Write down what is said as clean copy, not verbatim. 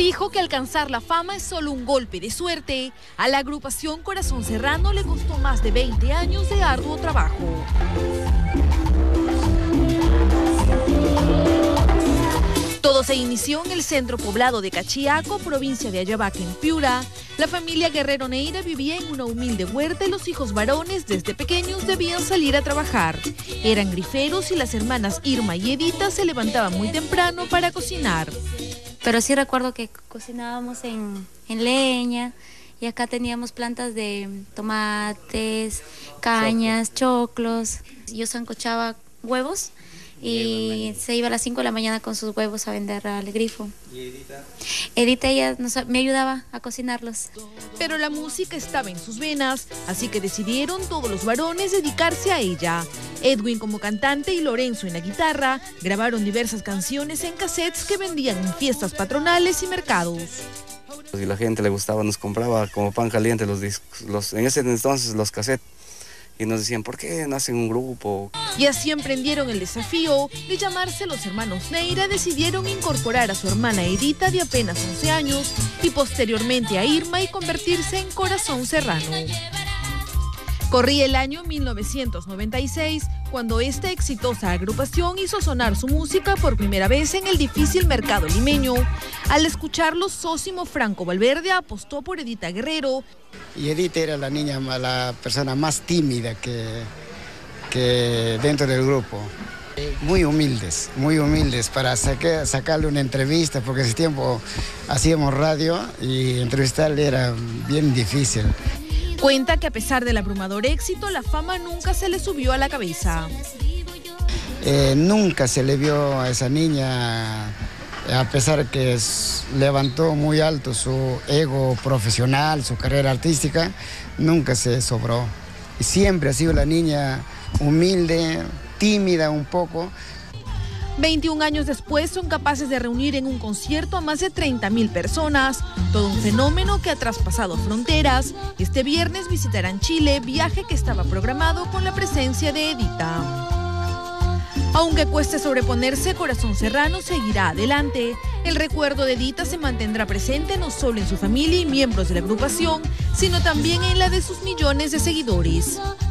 Dijo que alcanzar la fama es solo un golpe de suerte. A la agrupación Corazón Serrano le costó más de 20 años de arduo trabajo. Todo se inició en el centro poblado de Cachiaco, provincia de Ayabaca, en Piura. La familia Guerrero Neira vivía en una humilde huerta y los hijos varones desde pequeños debían salir a trabajar. Eran griferos y las hermanas Irma y Edita se levantaban muy temprano para cocinar. Pero sí recuerdo que cocinábamos en leña y acá teníamos plantas de tomates, cañas, choclos. Yo sancochaba huevos y se iba a las 5 de la mañana con sus huevos a vender al grifo. ¿Y Edita? Edita ella me ayudaba a cocinarlos. Pero la música estaba en sus venas, así que decidieron todos los varones dedicarse a ella. Edwin como cantante y Lorenzo en la guitarra grabaron diversas canciones en cassettes que vendían en fiestas patronales y mercados. Si la gente le gustaba, nos compraba como pan caliente los discos, en ese entonces los cassettes. Y nos decían, ¿por qué no hacen un grupo? Y así emprendieron el desafío de llamarse los hermanos Neira. Decidieron incorporar a su hermana Edita de apenas 11 años y posteriormente a Irma y convertirse en Corazón Serrano. Corría el año 1996 cuando esta exitosa agrupación hizo sonar su música por primera vez en el difícil mercado limeño. Al escucharlo, Sósimo Franco Valverde apostó por Edita Guerrero. Y Edita era la persona más tímida que dentro del grupo. Muy humildes para sacarle una entrevista, porque ese tiempo hacíamos radio y entrevistarle era bien difícil. Cuenta que a pesar del abrumador éxito, la fama nunca se le subió a la cabeza. Nunca se le vio a esa niña, a pesar que levantó muy alto su ego profesional, su carrera artística, nunca se sobró. Y siempre ha sido la niña humilde, tímida un poco. 21 años después son capaces de reunir en un concierto a más de 30.000 personas. Todo un fenómeno que ha traspasado fronteras. Este viernes visitarán Chile, viaje que estaba programado con la presencia de Edita. Aunque cueste sobreponerse, Corazón Serrano seguirá adelante. El recuerdo de Edita se mantendrá presente no solo en su familia y miembros de la agrupación, sino también en la de sus millones de seguidores.